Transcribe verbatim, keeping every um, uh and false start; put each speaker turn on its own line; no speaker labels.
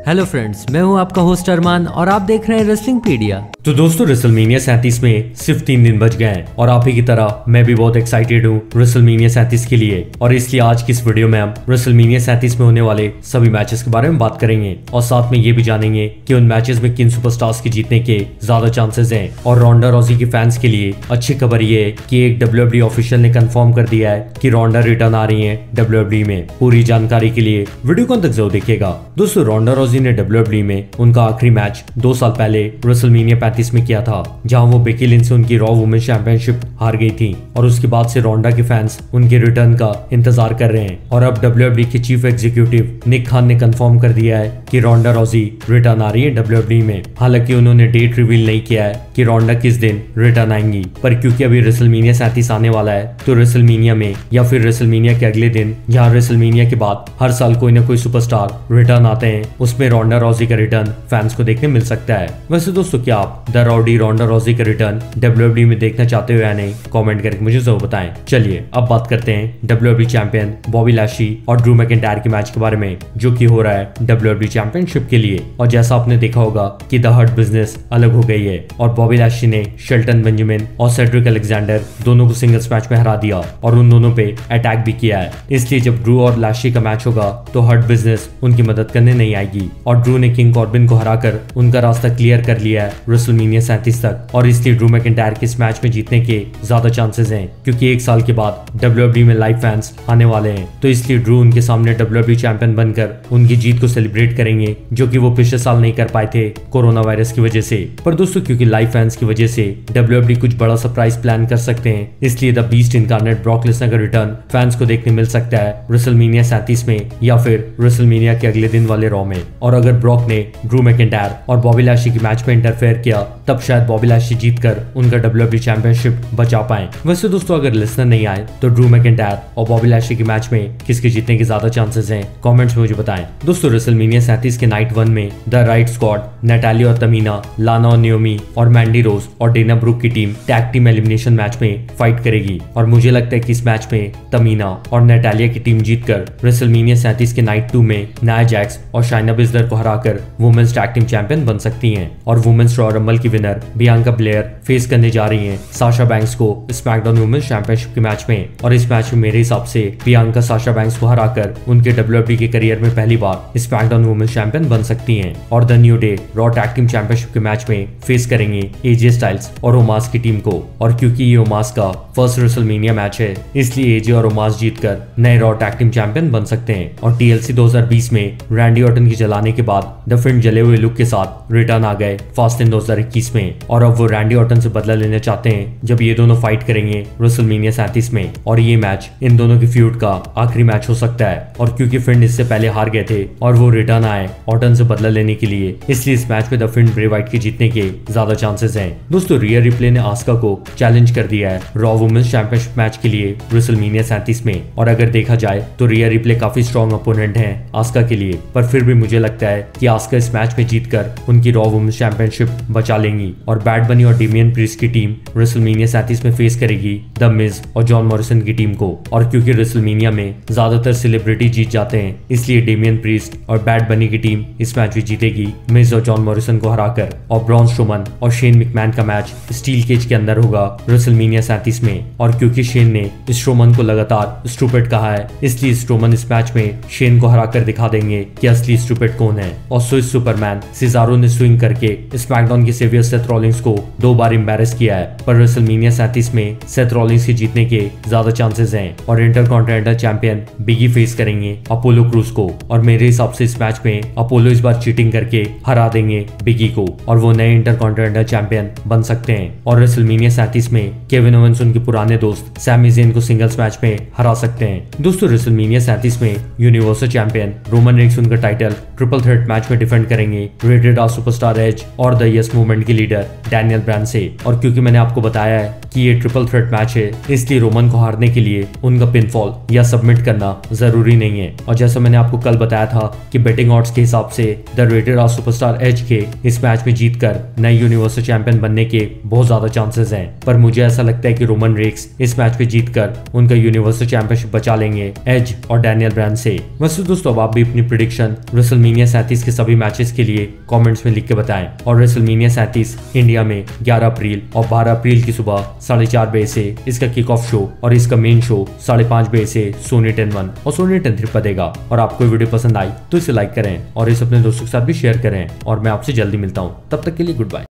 Hello friends, मैं हूं आपका होस्ट अरमान और आप देख रहे हैं रेसलिंग पीडिया।
तो दोस्तों रेसलमेनिया सैंतीस में सिर्फ तीन दिन बच गए हैं और आप ही की तरह मैं भी बहुत एक्साइटेड हूँ रेसलमेनिया सैंतीस के लिए। और इसलिए आज की इस वीडियो में हम रेसलमेनिया सैंतीस में होने वाले सभी मैचेस के बारे में बात करेंगे और साथ में ये भी जानेंगे कि उन मैचेस में किन सुपरस्टार्स के जीतने के ज्यादा चांसेस हैं। और रोंडा रॉजी के फैंस के लिए अच्छी खबर ये है कि एक डब्ल्यू डब्ल्यू ई ऑफिशियल ने कंफर्म कर दिया है कि रोंडा रिटर्न आ रही है डब्ल्यू डब्ल्यू ई में। पूरी जानकारी के लिए वीडियो को तक जरूर देखिएगा। दोस्तों रोंडा रॉजी ने डब्ल्यू डब्ल्यू ई में उनका आखिरी मैच दो साल पहले रेसलमेनिया पैंतीस में किया था, जहां वो बेकी लिंच से उनकी रॉ वुमेन चैंपियनशिप हार गई थी। और उसके बाद से रोंडा के फैंस उनके रिटर्न का इंतजार कर रहे हैं। और अब डब्ल्यू डब्ल्यू ई के चीफ एग्जीक्यूटिव निक खान ने कंफर्म कर दिया है कि रोंडा रॉजी रिटर्न आ रही है डब्ल्यू डब्ल्यू ई में। हालांकि उन्होंने डेट रिवील नहीं किया है कि रोंडा किस दिन रिटर्न आएंगी, पर क्योंकि अभी रेसलमेनिया सैंतीस आने वाला है तो रेसलमेनिया में या फिर रेसलमेनिया के अगले दिन, जहां रेसलमेनिया के बाद हर साल कोई ना कोई सुपरस्टार रिटर्न आते हैं, उसमें रोंडा रॉजी का रिटर्न फैंस को देखने मिल सकता है। वैसे दोस्तों, क्या आप द रॉडी रोंडा रॉजी का रिटर्न डब्ल्यू डब्ल्यू ई में देखना चाहते हो या नहीं, कमेंट करके मुझे जरूर बताएं। चलिए अब बात करते हैं W W E champion Bobby Lashley और ड्रू मैकिंटायर के मैच के बारे में, जो कि हो रहा है डब्ल्यू डब्ल्यू ई चैंपियनशिप के लिए। और जैसा आपने देखा होगा कि द हर्ट बिजनेस अलग हो गई है और बॉबी लैशली ने शेल्टन बेंजामिन और सेड्रिक अलेक्जेंडर दोनों को सिंगल्स मैच में हरा दिया और उन दोनों पे अटैक भी किया है। इसलिए जब ड्रू और लैशली का मैच होगा तो हर्ट बिजनेस उनकी मदद करने नहीं आएगी। और ड्रू ने किंग कॉर्बिन को हराकर उनका रास्ता क्लियर कर लिया है रेसलमेनिया सैंतीस तक। और इसलिए ड्रू मैकिंटायर के इस मैच में जीतने के ज्यादा चांसेस हैं, क्योंकि एक साल के बाद डब्ल्यू डब्ल्यू ई में लाइव फैंस आने वाले हैं। तो इसलिए ड्रू उनके सामने डब्ल्यू डब्ल्यू ई चैंपियन बनकर उनकी जीत को सेलिब्रेट करेंगे, जो कि वो पिछले साल नहीं कर पाए थे कोरोना वायरस की वजह से। पर दोस्तों, क्योंकि लाइव फैंस की वजह से डब्ल्यू डब्ल्यू ई कुछ बड़ा सरप्राइज प्लान कर सकते हैं, इसलिए the Beast Incarnate Brock Lesnar का रिटर्न फैंस को देखने मिल सकता है रेसलमेनिया सैंतीस में या फिर रेसलमेनिया के अगले दिन वाले रॉ में। और अगर ब्रॉक ने ड्रू मैकिंटायर और बॉबी लैशली के मैच में इंटरफेयर किया, तब शायद बॉबी लैशली जीतकर उनका डब्ल्यू डब्ल्यू ई चैंपियनशिप बचा पाए। वैसे दोस्तों, अगर लिसनर नहीं आए तो ड्रू मैकिंटायर और बॉबी लैशली के मैच में किसके जीतने के ज्यादा चांसेस हैं, कमेंट्स में मुझे बताएं। दोस्तों, रेसलमेनिया सैंतीस के नाइट वन में द राइट स्क्वाड नैटालिया और तमीना, लाना और नियोमी और मैंडी रोज और डेना ब्रुक की team tag team elimination match में फाइट करेगी। और मुझे लगता है कि इस मैच में तमीना और नैटालिया की टीम जीतकर रेसलमेनिया सैंतीस के नाइट टू में नाया जैक्स और शाइना बिस्लर को हराकर वुमेन्स टैग टीम चैंपियन बन सकती हैं। और वुमेन्स रॉयल रंबल की विनर बियांका ब्लेयर फेस करने जा रही हैं साशा बैंक्स को स्मैकडाउन वुमेन्स चैंपियनशिप के मैच में। और इस मैच में मेरे हिसाब से बियांका साशा बैंक्स को हराकर उनके डब्ल्यू डब्ल्यू ई के करियर में पहली बार स्मैकडाउन वुमेन्स चैंपियन बन सकती हैं। और the New Day Raw tag team championship के मैच में फेस करेंगे एजे स्टाइल्स और ओमास की टीम को। और क्योंकि ये ओमास का फर्स्ट रेसलमेनिया मैच है, इसलिए एजे और ओमास जीतकर नए रॉ टैग टीम चैंपियन बन सकते हैं। और टीएलसी दो हज़ार बीस में रैंडी ऑर्टन की जलाने के बाद द फिन जले हुए लुक के साथ रिटर्न आ गए फास्टिन दो हज़ार इक्कीस में। और अब वो रैंडी ऑर्टन से बदला लेना चाहते हैं जब ये दोनों फाइट करेंगे रेसलमेनिया सैंतीस में। और ये मैच इन दोनों की फ्यूड का आखिरी मैच हो सकता है। और क्योंकि फिन इससे पहले हार गए थे और वो रिटर्न आए ऑर्टन से बदला लेने के लिए, इसलिए इस मैच में द फिन ब्रे वाइट के जीतने के ज्यादा चांसेस हैं। दोस्तों, रिया रिप्ले ने आस्का को चैलेंज कर दिया है रॉ वुमेन्स चैंपियनशिप मैच के लिए रेसलमेनिया सैंतीस में। और अगर देखा जाए तो रिया रिप्ले काफी स्ट्रॉन्ग अपोनेंट है आस्का के लिए, पर फिर भी मुझे लगता है कि आस्का इस मैच में जीतकर उनकी रॉ वुमेन्स चैंपियनशिप बचा लेंगी। और बैड बनी और डेमियन प्रीस्ट की टीम रेसलमेनिया सैंतीस में फेस करेगी द मिज और जॉन मॉरिसन की टीम को। और क्योंकि रेसलमेनिया में ज्यादातर सेलिब्रिटी जीत जाते हैं, इसलिए डेमियन प्रीस्ट और बैड बनी की टीम इस मैच में जीतेगी मिज और जॉन मॉरिसन को हराकर। और ब्रॉन स्ट्रोमन और शेन मैकमैन का मैच स्टील केज के अंदर होगा रेसलमेनिया सैंतीस में। और क्योंकि शेन ने स्ट्रोमन को लगातार स्टूपिड कहा है, इसलिए स्ट्रोमन इस मैच में शेन को हराकर दिखा देंगे कि असली स्टूपिड कौन है। और स्विस सुपरमैन सिजारो ने स्विंग करके स्मैकडाउन के सेवियर सेथ रॉलिंग्स को दो बार एम्बैरेस किया है। पर रेसलमेनिया सैंतीस में सेथ रॉलिंग्स के जीतने के ज्यादा चांसेस हैं। और इंटरकॉन्टिनेंटल चैंपियन बिगी फेस करेंगे अपोलो क्रूज को। और मेरे हिसाब से इस मैच में अपोलो इस बार चीटिंग करके हरा देंगे बिगी को और वो नए इंटरकॉन्टिनेंटल चैंपियन बन सकते हैं। और रेसलमेनिया सैंतीस में केविन ओवेंस उनके पुराने दोस्त सैमी ज़ेन को सिंगल्स मैच में हरा सकते हैं। दोस्तों, रेसलमेनिया सैंतीस में यूनिवर्सल चैंपियन रोमन रेंस उनका टाइटल ट्रिपल थ्रेट मैच में डिफेंड करेंगे रेटेड आर सुपरस्टार एज और द यस मूवमेंट के लीडर डैनियल ब्रांड से। से। और क्योंकि मैंने आपको बताया है कि ये ट्रिपल थ्रेट मैच है, इसलिए रोमन को हारने के लिए उनका पिनफॉल या सबमिट करना जरूरी नहीं है। और जैसा मैंने आपको कल बताया था कि बेटिंग ऑड्स के हिसाब से the rated R superstar Edge के इस मैच में जीतकर नए यूनिवर्सल चैंपियन बनने के बहुत ज्यादा चांसेस हैं। पर मुझे ऐसा लगता है कि रोमन रेक्स इस मैच में जीतकर उनका यूनिवर्सल चैंपियनशिप बचा लेंगे एज और डैनियल ब्रायन से। वैसे दोस्तों, अब आप भी अपनी प्रेडिक्शन रेसलमेनिया सैंतीस के सभी मैचेस के लिए कमेंट्स में लिख के बताएं। और रेसलमेनिया सैंतीस इंडिया में ग्यारह अप्रैल और बारह अप्रैल की सुबह साढ़े चार बजे से इसका किक ऑफ शो और इसका मेन शो साढ़े पांच बजे से सोनी टेन वन और सोनी टेन थ्री पर देगा। और आपको वीडियो पसंद आई तो इसे लाइक करें और इसे अपने दोस्तों के साथ भी शेयर करें। और मैं आपसे जल्दी मिलता हूँ, तब तक के लिए गुड बाय।